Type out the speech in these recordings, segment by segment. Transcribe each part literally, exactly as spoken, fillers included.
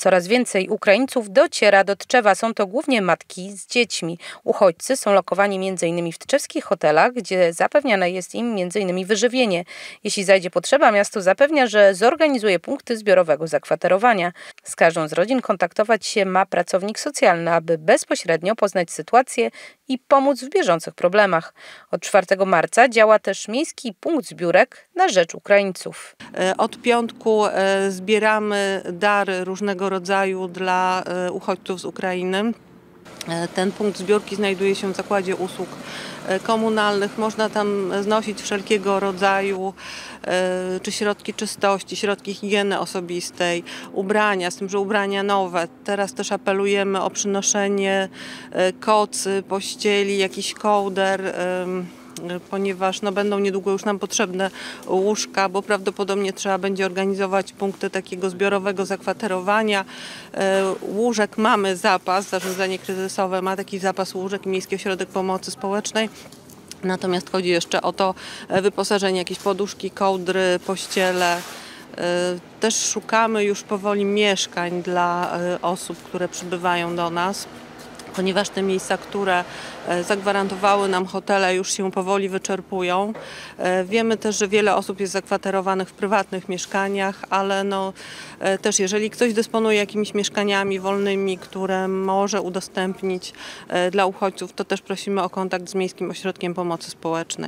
Coraz więcej Ukraińców dociera do Tczewa. Są to głównie matki z dziećmi. Uchodźcy są lokowani między innymi w tczewskich hotelach, gdzie zapewniane jest im między innymi wyżywienie. Jeśli zajdzie potrzeba, miasto zapewnia, że zorganizuje punkty zbiorowego zakwaterowania. Z każdą z rodzin kontaktować się ma pracownik socjalny, aby bezpośrednio poznać sytuację i pomóc w bieżących problemach. Od czwartego marca działa też miejski punkt zbiórek na rzecz Ukraińców. Od piątku zbieramy dary różnego rodzaju dla uchodźców z Ukrainy. Ten punkt zbiórki znajduje się w Zakładzie Usług Komunalnych. Można tam znosić wszelkiego rodzaju czy środki czystości, środki higieny osobistej, ubrania, z tym, że ubrania nowe. Teraz też apelujemy o przynoszenie kocy, pościeli, jakiś kołder, ponieważ no, będą niedługo już nam potrzebne łóżka, bo prawdopodobnie trzeba będzie organizować punkty takiego zbiorowego zakwaterowania. Łóżek mamy zapas, zarządzanie kryzysowe ma taki zapas łóżek, Miejski Ośrodek Pomocy Społecznej. Natomiast chodzi jeszcze o to wyposażenie, jakieś poduszki, kołdry, pościele. Też szukamy już powoli mieszkań dla osób, które przybywają do nas, ponieważ te miejsca, które zagwarantowały nam hotele, już się powoli wyczerpują. Wiemy też, że wiele osób jest zakwaterowanych w prywatnych mieszkaniach, ale no, też jeżeli ktoś dysponuje jakimiś mieszkaniami wolnymi, które może udostępnić dla uchodźców, to też prosimy o kontakt z Miejskim Ośrodkiem Pomocy Społecznej.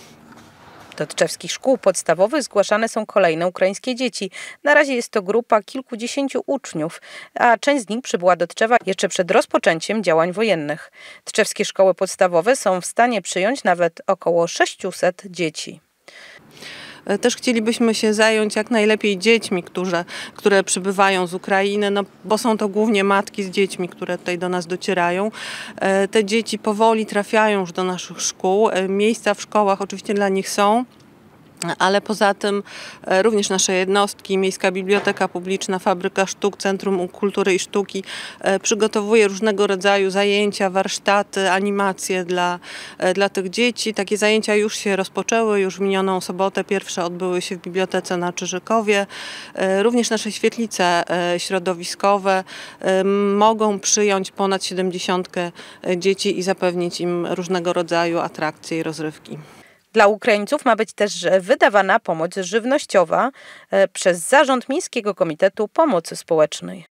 Do tczewskich szkół podstawowych zgłaszane są kolejne ukraińskie dzieci. Na razie jest to grupa kilkudziesięciu uczniów, a część z nich przybyła do Tczewa jeszcze przed rozpoczęciem działań wojennych. Tczewskie szkoły podstawowe są w stanie przyjąć nawet około sześciuset dzieci. Też chcielibyśmy się zająć jak najlepiej dziećmi, które, które przybywają z Ukrainy, no, bo są to głównie matki z dziećmi, które tutaj do nas docierają. Te dzieci powoli trafiają już do naszych szkół. Miejsca w szkołach oczywiście dla nich są, ale poza tym również nasze jednostki, Miejska Biblioteka Publiczna, Fabryka Sztuk, Centrum Kultury i Sztuki przygotowuje różnego rodzaju zajęcia, warsztaty, animacje dla, dla tych dzieci. Takie zajęcia już się rozpoczęły, już w minioną sobotę pierwsze odbyły się w Bibliotece na Czyżykowie. Również nasze świetlice środowiskowe mogą przyjąć ponad siedemdziesiątkę dzieci i zapewnić im różnego rodzaju atrakcje i rozrywki. Dla Ukraińców ma być też wydawana pomoc żywnościowa przez Zarząd Miejskiego Komitetu Pomocy Społecznej.